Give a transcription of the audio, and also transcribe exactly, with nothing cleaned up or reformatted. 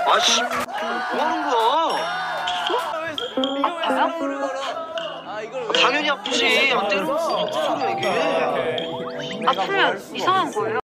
아씨, 뭐 하는 거야? 아파요? 당연히 아프지. 안 때려. 무슨 소리야 이게? 아프면 이상한 거예요?